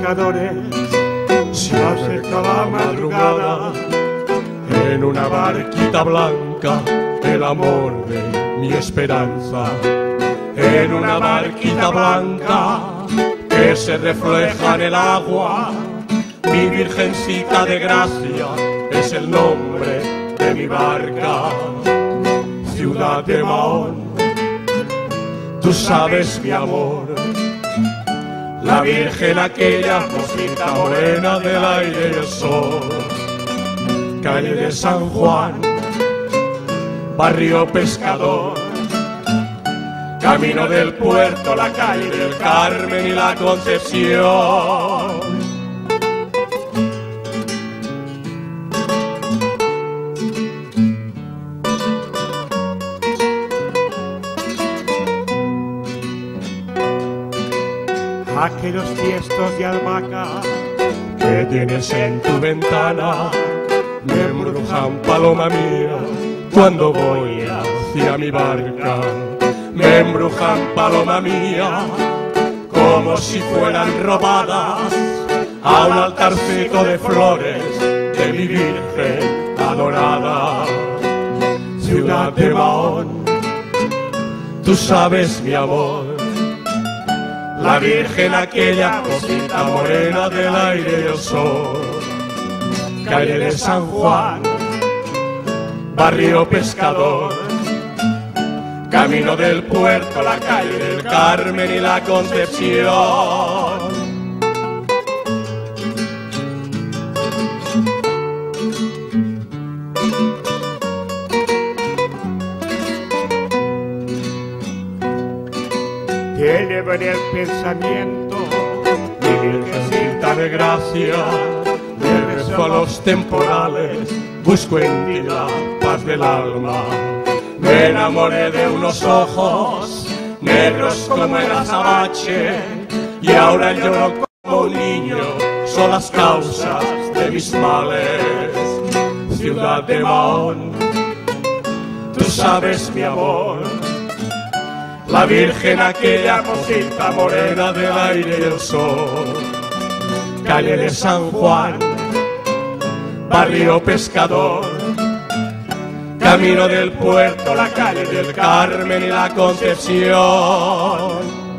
pescadores, se acerca la madrugada. En una barquita blanca, el amor de mi esperanza. En una barquita blanca que se refleja en el agua, mi virgencita de gracia es el nombre de mi barca. Ciudad de Mahón, tú sabes mi amor, la virgen aquella cosita morena del aire y el sol. Calle de San Juan, barrio pescador, camino del puerto, la calle del Carmen y la Concepción. Aquellos tiestos de albahaca que tienes en tu ventana me embrujan, paloma mía, cuando voy hacia mi barca. Me embrujan, paloma mía, como si fueran robadas a un altarcito de flores de mi virgen adorada. Ciudad de Mahón, tú sabes mi amor, la virgen aquella cosita morena del aire y el sol. Calle de San Juan, barrio pescador, camino del puerto, la calle del Carmen y la Concepción. Tiene en el pensamiento mi virgencita de gracia. Me rezo a los temporales, busco en ti la paz del alma. Me enamoré de unos ojos negros como el azabache y ahora lloro como un niño, son las causas de mis males. Ciudad de Mahón, tú sabes mi amor, la virgen aquella cosita morena del aire y el sol. Calle de San Juan, barrio pescador, camino del puerto, la calle del Carmen y la Concepción.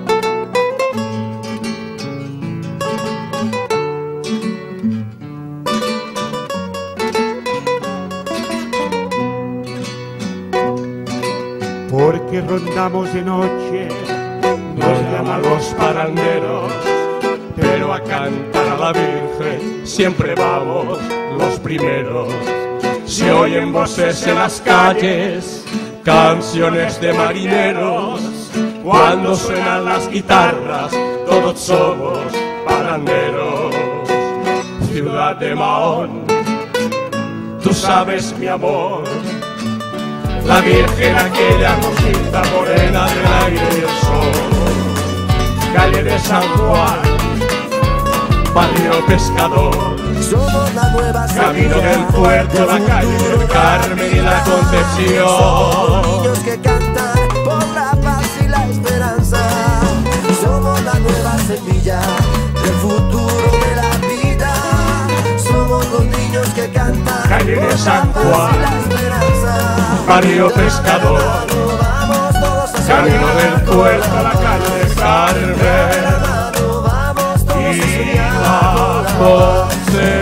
Porque rondamos de noche, nos llaman los paranderos, pero a cantar a la Virgen siempre vamos los primeros. Se oyen voces en las calles, canciones de marineros, cuando suenan las guitarras todos somos paranderos. Ciudad de Mahón, tú sabes mi amor, la virgen aquella cosita morena del aire y el sol. Calle de San Juan, barrio pescador, somos la nueva camino del puerto, la calle del Carmen y la Concepción. Somos los niños que cantan por la paz y la esperanza. Somos la nueva semilla del futuro de la vida. Somos los niños que cantan calle de San Juan, y la esperanza. Barrio pescador, Vamos todos a camino del puerto, la calle del Carmen vamos todos a y soñar. la Concepción.